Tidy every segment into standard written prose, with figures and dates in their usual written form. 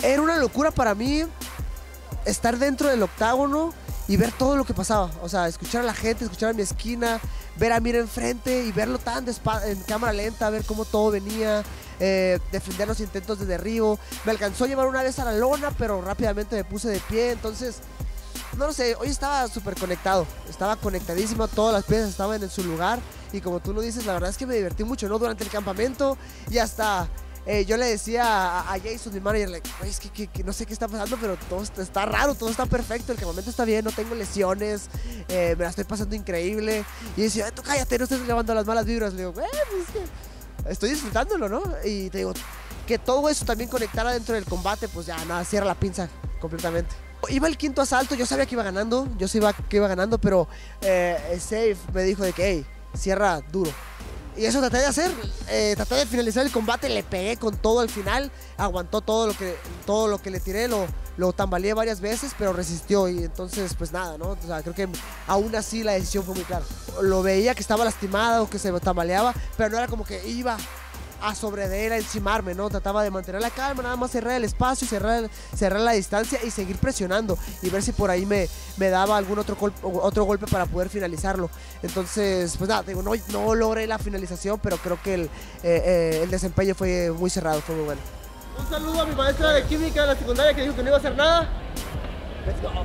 Era una locura para mí estar dentro del octágono y ver todo lo que pasaba. O sea, escuchar a la gente, escuchar a mi esquina, ver a Mir enfrente y verlo tan en cámara lenta, ver cómo todo venía, defender los intentos de derribo. Me alcanzó a llevar una vez a la lona, pero rápidamente me puse de pie. Entonces, no lo sé, hoy estaba súper conectado, estaba conectadísimo, todas las piezas estaban en su lugar. Y como tú lo dices, la verdad es que me divertí mucho, ¿no? Durante el campamento y hasta... yo le decía a Jason, mi manager, es que no sé qué está pasando, pero todo está raro, todo está perfecto, el campamento está bien, no tengo lesiones, me la estoy pasando increíble. Y decía, tú cállate, no estés llevando las malas vibras. Le digo, pues es que estoy disfrutándolo, ¿no? Y te digo, que todo eso también conectara dentro del combate, pues ya nada, cierra la pinza completamente. Iba el quinto asalto, yo sabía que iba ganando, pero Safe me dijo de que, hey, cierra duro. Y eso traté de hacer, traté de finalizar el combate, le pegué con todo al final, aguantó todo lo que le tiré, lo tambaleé varias veces, pero resistió y entonces pues nada, ¿no? O sea, creo que aún así la decisión fue muy clara. Lo veía que estaba lastimada o que se tambaleaba, pero no era como que iba a sobre de él, a encimarme, ¿no? Trataba de mantener la calma, nada más cerrar el espacio, cerrar la distancia y seguir presionando y ver si por ahí me daba algún otro golpe para poder finalizarlo. Entonces, pues nada, digo, no logré la finalización, pero creo que el desempeño fue muy cerrado, fue muy bueno. Un saludo a mi maestra de química de la secundaria que dijo que no iba a hacer nada. Let's go.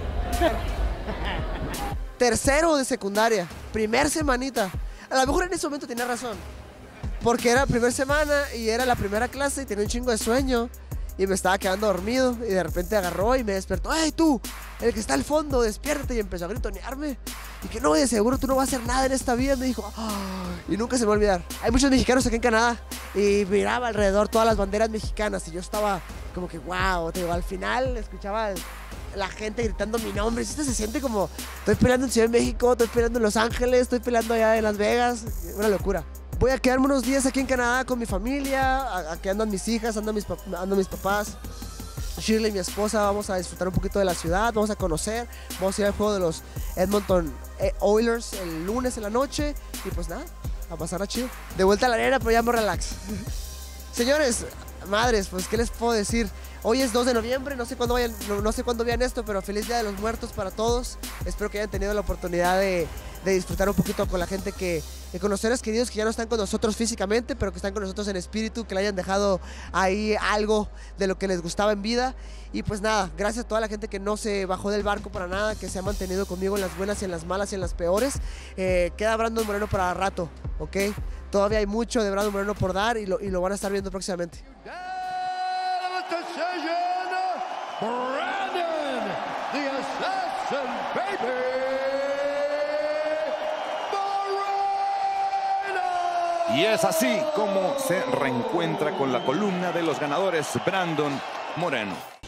Tercero de secundaria, primer semanita. A lo mejor en ese momento tenía razón. Porque era la primera semana y era la primera clase y tenía un chingo de sueño y me estaba quedando dormido y de repente agarró y me despertó. ¡Hey tú! El que está al fondo, despiértate, y empezó a gritonearme. Y que no, de seguro tú no vas a hacer nada en esta vida, me dijo. Y nunca se me va a olvidar. Hay muchos mexicanos aquí en Canadá y miraba alrededor todas las banderas mexicanas y yo estaba como que wow, te digo, al final escuchaba la gente gritando mi nombre. Esto se siente como, estoy peleando en Ciudad de México, estoy peleando en Los Ángeles, estoy peleando allá en Las Vegas. Una locura. Voy a quedarme unos días aquí en Canadá con mi familia, aquí andan mis hijas, andan mis papás, Shirley, mi esposa, vamos a disfrutar un poquito de la ciudad, vamos a conocer, vamos a ir al juego de los Edmonton Oilers el lunes en la noche y pues nada, a pasar a chido. De vuelta a la arena, pero ya me relax. Señores, madres, pues qué les puedo decir. Hoy es 2 de noviembre, no sé cuándo vean esto, pero feliz Día de los Muertos para todos. Espero que hayan tenido la oportunidad de disfrutar un poquito con la gente de con los seres queridos que ya no están con nosotros físicamente, pero que están con nosotros en espíritu, que le hayan dejado ahí algo de lo que les gustaba en vida. Y pues nada, gracias a toda la gente que no se bajó del barco para nada, que se ha mantenido conmigo en las buenas y en las malas y en las peores. Queda Brandon Moreno para rato, ¿ok? Todavía hay mucho de Brandon Moreno por dar y lo van a estar viendo próximamente. Brandon, the Assassin Baby Moreno. Y es así como se reencuentra con la columna de los ganadores, Brandon Moreno.